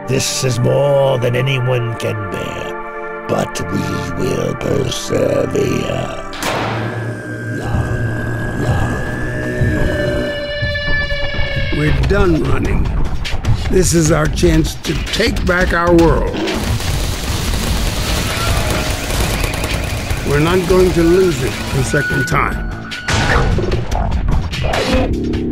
This is more than anyone can bear, but we will persevere. We're done running. This is our chance to take back our world. We're not going to lose it the second time.